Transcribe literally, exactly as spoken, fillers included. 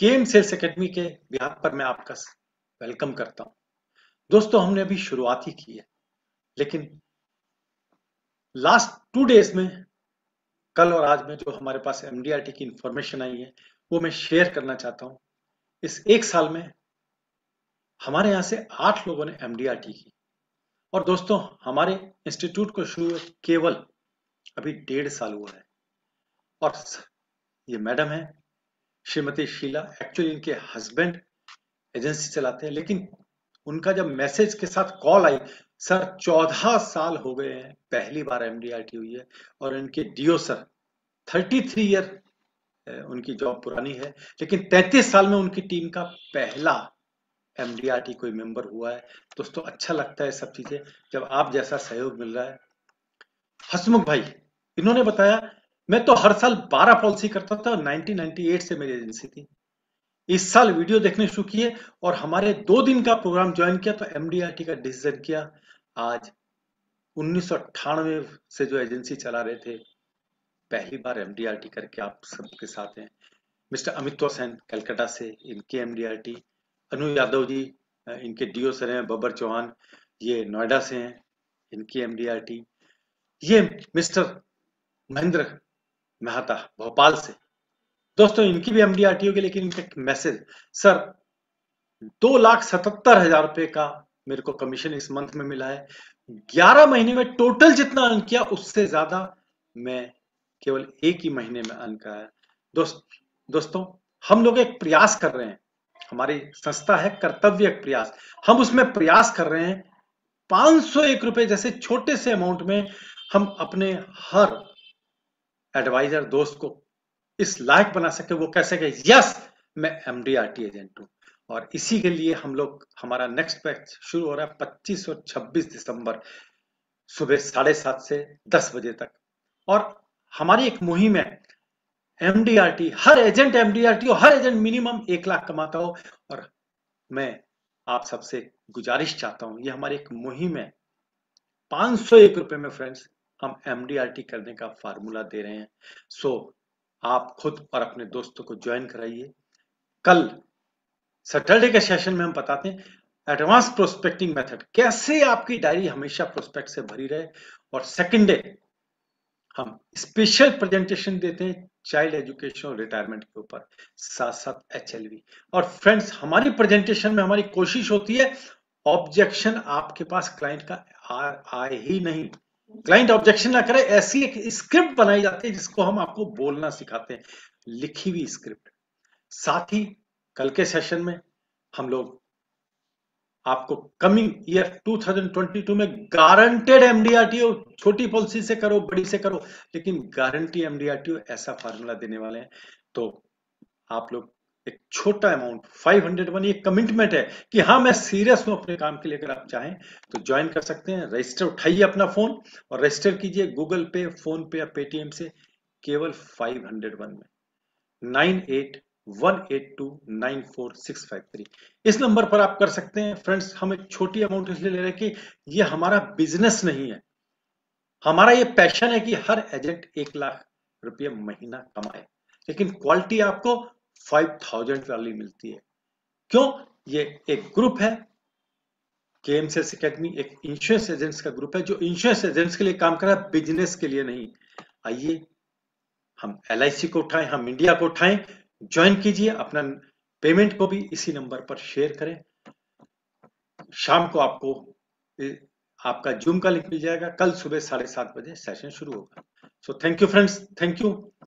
KM sales academy के behalf पर मैं आपका वेलकम करता हूं। दोस्तों, हमने अभी शुरुआत ही की है, लेकिन लास्ट टू डेज में, कल और आज में जो हमारे पास एमडीआरटी की इंफॉर्मेशन आई है वो मैं शेयर करना चाहता हूं। इस एक साल में हमारे यहाँ से आठ लोगों ने एमडीआरटी की। और दोस्तों, हमारे इंस्टीट्यूट को शुरू हुए केवल अभी डेढ़ साल हुआ है। और ये मैडम है श्रीमती शीला, एक्चुअली इनके हस्बैंड एजेंसी चलाते हैं, लेकिन उनका जब मैसेज के साथ कॉल आई, सर चौदह साल हो गए हैं, पहली बार एमडीआरटी हुई है। और इनके डीओ सर तैंतीस ईयर उनकी जॉब पुरानी है, लेकिन तैंतीस साल में उनकी टीम का पहला एमडीआरटी कोई मेंबर हुआ है। दोस्तों, अच्छा लगता है सब चीजें जब आप जैसा सहयोग मिल रहा है। हसमुख भाई, इन्होंने बताया, मैं तो हर साल बारह पॉलिसी करता था, उन्नीस सौ अट्ठानवे से मेरी एजेंसी थी। इस साल वीडियो देखने शुरू किए और हमारे दो दिन का प्रोग्राम ज्वाइन किया तो एमडीआरटी का डिसीजन किया। आज उन्नीस सौ अट्ठानवे से जो एजेंसी चला रहे थे, पहली बार एमडीआरटी करके आप सबके साथ हैं। मिस्टर अमित सेन कलकत्ता से, इनके एमडीआरटी। अनु यादव जी, इनके डीओ सर हैं। बबर चौहान, ये नोएडा से हैं, इनकी एमडीआरटी। ये मिस्टर महेंद्र मेहता भोपाल से। दोस्तों, इनकी भी एमडीआरटी होगी, लेकिन इनका मैसेज, सर दो लाख सतहत्तर हजार रुपए का मेरे को कमीशन इस मंथ में मिला है। ग्यारह महीने में टोटल जितना अर्न किया उससे ज्यादा मैं केवल एक ही महीने में अर्न किया है। दोस्त दोस्तों हम लोग एक प्रयास कर रहे हैं, हमारी संस्था है कर्तव्य प्रयास। हम उसमें प्रयास कर रहे हैं पांच सौ एक रुपए जैसे छोटे से अमाउंट में हम अपने हर एडवाइजर दोस्त को इस लायक बना सके, वो कह सके यस मैं एमडीआरटी एजेंट हूं। और इसी के लिए हम लोग, हमारा नेक्स्ट बैच शुरू हो रहा है पच्चीस और छब्बीस दिसंबर सुबह साढ़े सात से दस बजे तक। और हमारी एक मुहिम है एमडीआरटी, हर एजेंट एमडीआरटी हो, हर एजेंट मिनिमम एक लाख कमाता हो। और मैं आप सबसे गुजारिश चाहता हूं, ये हमारी एक मुहिम है। पांच सौ एक रुपए में फ्रेंड्स हम एमडीआरटी करने का फार्मूला दे रहे हैं। सो आप खुद और अपने दोस्तों को ज्वाइन कराइए। कल सैटरडे के सेशन में हम बताते हैं एडवांस प्रोस्पेक्टिंग मेथड, कैसे आपकी डायरी हमेशा प्रोस्पेक्ट से भरी रहे। और सेकंड डे हम स्पेशल प्रेजेंटेशन देते हैं चाइल्ड एजुकेशन और रिटायरमेंट के ऊपर, साथ साथ एचएलवी। और फ्रेंड्स, हमारी प्रेजेंटेशन में हमारी कोशिश होती है ऑब्जेक्शन आपके पास क्लाइंट का आए ही नहीं, क्लाइंट ऑब्जेक्शन ना करे, ऐसी एक स्क्रिप्ट बनाई जाती है जिसको हम आपको बोलना सिखाते हैं, लिखी हुई स्क्रिप्ट। साथ ही कल के सेशन में हम लोग आपको कमिंग ईयर दो हज़ार बाईस में गारंटेड एमडीआरटी हो, छोटी पॉलिसी से करो बड़ी से करो, लेकिन गारंटी एमडीआरटी हो, ऐसा फार्मूला देने वाले हैं। तो आप लोग एक छोटा अमाउंट पाँच सौ वन, ये कमिटमेंट है कि हाँ मैं सीरियस हूं अपने काम के लिए। अगर आप चाहें तो ज्वाइन कर सकते हैं। रजिस्टर उठाइए अपना फोन और रजिस्टर कीजिए गूगल पे, फोन पे या पेटीएम से, केवल पाँच सौ वन में nine eight one eight two nine four six five three, इस नंबर पर आप कर सकते हैं। फ्रेंड्स, हम एक छोटी अमाउंट इसलिए ले रहे हैं कि ये हमारा बिजनेस नहीं है, हमारा ये पैशन है कि हर एजेंट एक लाख रुपये महीना कमाए, लेकिन क्वालिटी आपको फाइव थाउजेंड वाली मिलती है। क्यों? ये एक ग्रुप है, केएम सेल्स एकेडमी एक इंश्योरेंस एजेंट्स का ग्रुप है जो इंश्योरेंस एजेंट्स के लिए काम कर रहा है, बिजनेस के लिए नहीं। आइए हम एलआईसी को उठाएं, हम इंडिया को उठाएं, ज्वाइन कीजिए। अपना पेमेंट को भी इसी नंबर पर शेयर करें। शाम को आपको आपका जूम का लिंक मिल जाएगा। कल सुबह साढ़े सात बजे सेशन शुरू होगा। So thank you friends, thank you.